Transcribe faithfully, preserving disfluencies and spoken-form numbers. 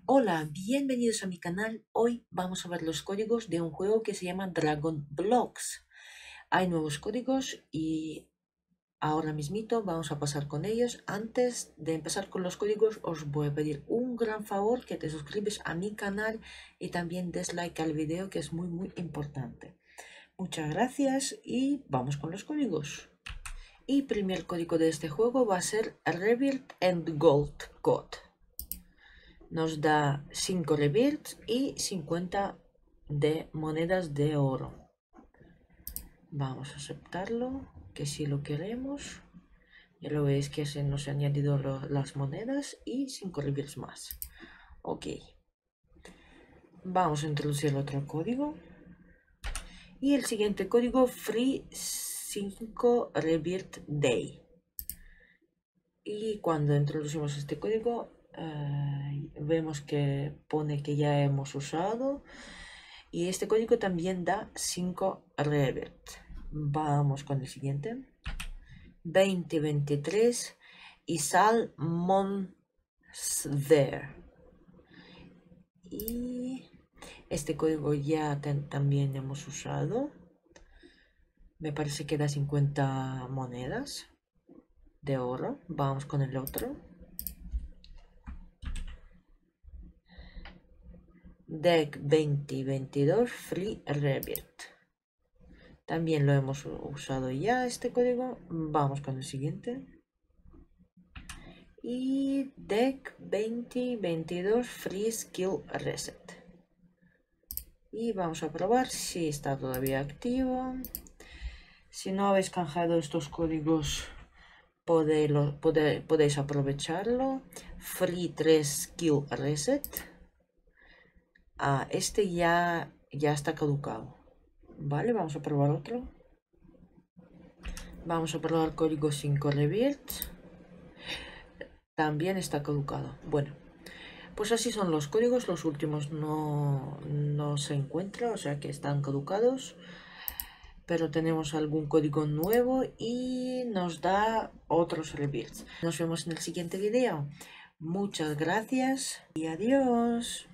Hola, bienvenidos a mi canal. Hoy vamos a ver los códigos de un juego que se llama Dragon Blocks. Hay nuevos códigos y ahora mismito vamos a pasar con ellos. Antes de empezar con los códigos os voy a pedir un gran favor, que te suscribes a mi canal y también des like al video, que es muy muy importante. Muchas gracias y vamos con los códigos. Y primer código de este juego va a ser Rebirth and Gold Code. Nos da cinco rebirths y cincuenta de monedas de oro. Vamos a aceptarlo, que si lo queremos. Ya lo veis que se nos han añadido lo, las monedas y cinco rebirths más. Ok. Vamos a introducir otro código. Y el siguiente código, Free cinco Rebirth Day. Y cuando introducimos este código, uh, vemos que pone que ya hemos usado. Y este código también da cinco Rebirth. Vamos con el siguiente. veinte veintitrés y Salmon There. Y este código ya también hemos usado. Me parece que da cincuenta monedas de oro. Vamos con el otro. Deck veinte y veintidós Free Rebirth. También lo hemos usado ya este código. Vamos con el siguiente. Y Deck veinte y veintidós Free Skill Reset. Y vamos a probar si está todavía activo. Si no habéis canjeado estos códigos, podéis, podéis, podéis aprovecharlo. Free tres Skill Reset. Ah, este ya, ya está caducado. Vale, vamos a probar otro. Vamos a probar código cinco Rebirth. También está caducado. Bueno, pues así son los códigos. Los últimos no, no se encuentran, o sea que están caducados. Pero tenemos algún código nuevo y nos da otros Rebirths. Nos vemos en el siguiente video. Muchas gracias y adiós.